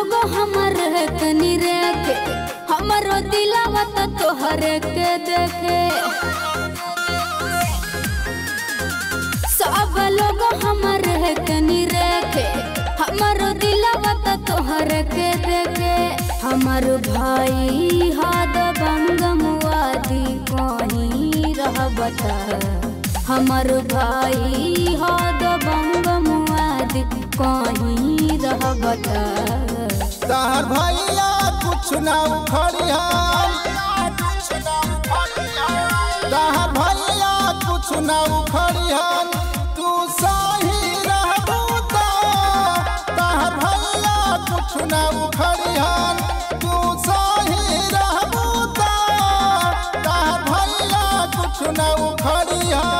लोग हमर तनी रेखे हमरो दिलवा त तोहर के देखे। सब लोग हमर तनी रेखे हमरो दिलवा त तोहर के देखे। हमर भाई हाद बंगमवादी कहीं रहबता। हमर भाई हाद बंगमवादी कहीं रहबता। तहर भैया कुछ ना उखड़ियान, तहर भैया कुछ ना उखड़ियान, तू सही रहबू त। तहर भैया कुछ ना उखड़ियान, तू सही रहबू त। तहर भैया कुछ ना उखड़ियान।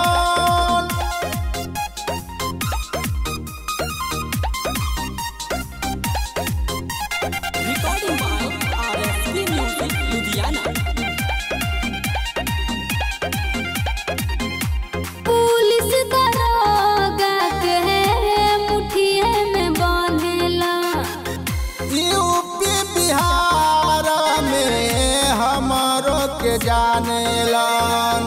पुलिस दरोगा के मुठिए में बांधेला। यूपी बिहार में हमारो के जानेलन।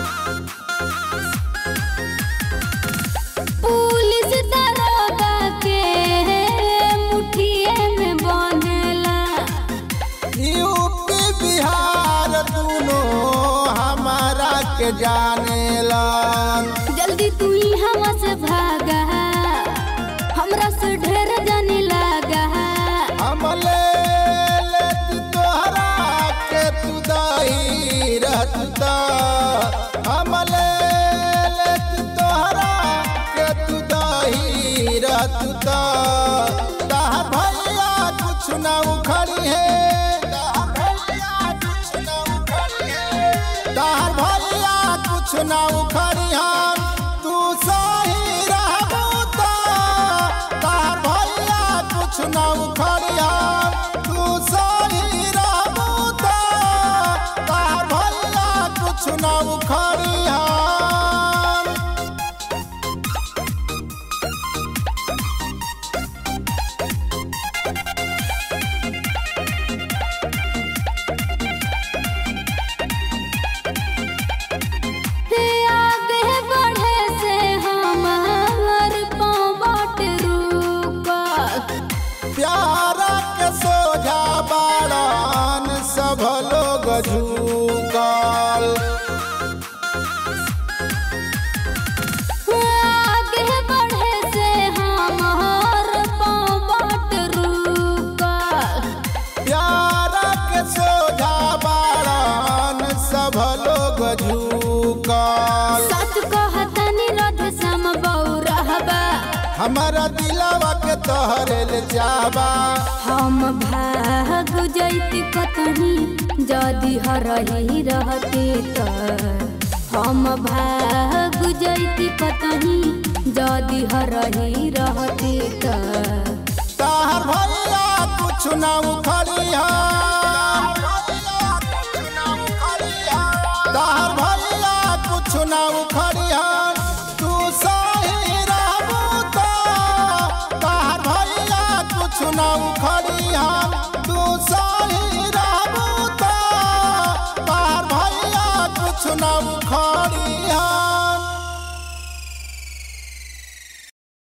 पुलिस दरोगा के मुठिए में बांधेला। यूपी बिहार दोनों हमारा के जानेलन। जल्दी तू यहाँ से भागा, हमरा से ढेर जाने लगा। हम ले तोहरा के तू दही रहता। हम ले तोहरा के तू दही रहता। तहर भैया कुछ ना उखड़ी है, तहर भैया कुछ ना उखड़ियान, तू सही रहबू त। तहर भैया कुछ ना उखड़ियान, तू सही रहबू त। तहर भैया कुछ ना उखड़ियान। आगे बढ़े से हमार पाँव बाट रुकल। प्यारा के सोझा बाड़न सब लोग झुकल। आगे बढ़े से हमार पाँव बाट रुकल। प्यारा के सोझा बाड़न सब लोग झुकल। सच कहतनी रथ सम बौरहबा। हमारा दिलवा के तोहरे ले चाहबा। हम भाग जैती कतही जदि हरही रहती त। हम भाग जैती कतही जदि हरही रहती त। तहर भैया कुछ ना उखड़ियान, तहर भैया कुछ ना उखड़ियान, तू सही रहबू त। तहर भैया कुछ ना उखड़ियान, तू सही रहबू त। तहर भैया कुछ ना उखड़ियान।